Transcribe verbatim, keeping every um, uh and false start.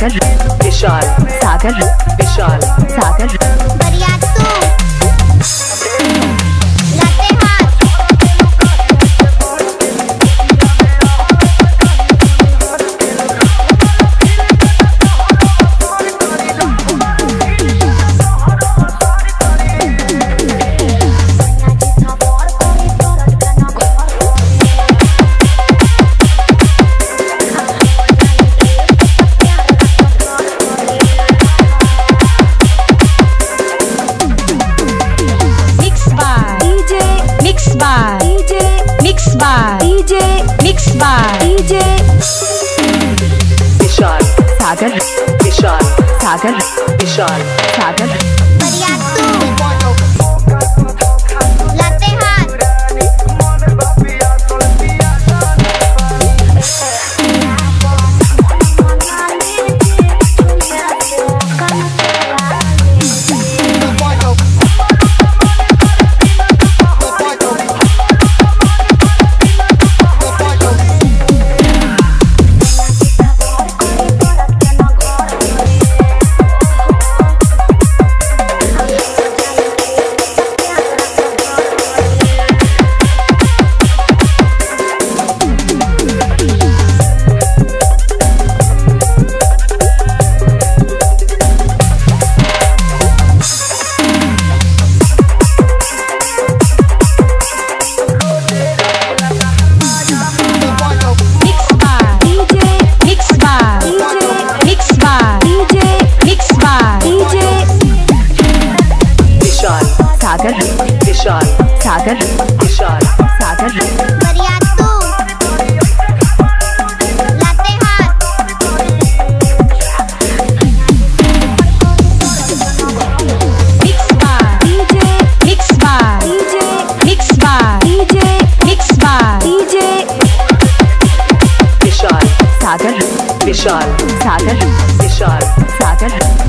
सागर विशाल सागर विशाल सागर बरियातू लाते हाथ सागर विशाल सागर विशाल सागर बरियातू लाते हाथ सागर विशाल सागर विशाल सागर बरियातू लाते हाथ mix bar DJ mix bar DJ mix bar DJ mix bar DJ Vishal Sagar Vishal Sagar Vishal सागर